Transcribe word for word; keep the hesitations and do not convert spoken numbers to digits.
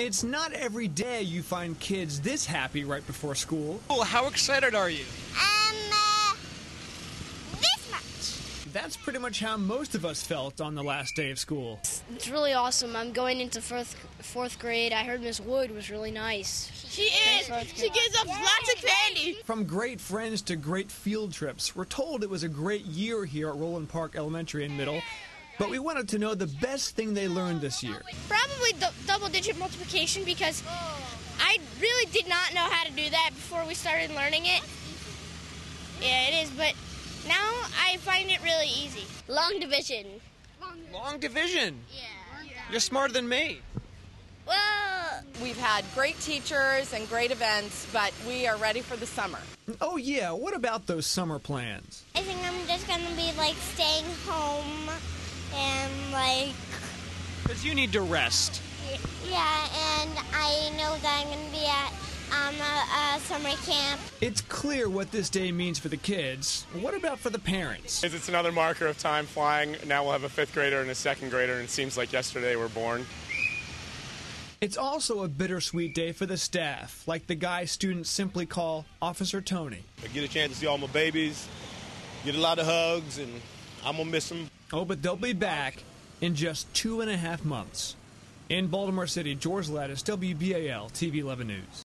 It's not every day you find kids this happy right before school. Oh, how excited are you? Um, uh, this much. That's pretty much how most of us felt on the last day of school. It's really awesome. I'm going into fourth, fourth grade. I heard Miss Wood was really nice. She is. She gives us lots of candy. From great friends to great field trips, we're told it was a great year here at Roland Park Elementary and Middle. But we wanted to know the best thing they learned this year. Probably d- double-digit multiplication, because I really did not know how to do that before we started learning it. Yeah, it is, but now I find it really easy. Long division. Long division? Yeah. You're smarter than me. Well, We've had great teachers and great events, but we are ready for the summer. Oh yeah, what about those summer plans? I think I'm just gonna be like staying home and like, Because you need to rest. yeah, and I know that I'm gonna be at um, a, a summer camp. It's clear what this day means for the kids. What about for the parents? It's another marker of time flying. Now we'll have a fifth grader and a second grader, and it seems like yesterday we're born. It's also a bittersweet day for the staff, like the guy students simply call Officer Tony. I get a chance to see all my babies, get a lot of hugs, and I'm going to miss them. Oh, but they'll be back in just two and a half months. In Baltimore City, George Lettis, W B A L T V eleven News.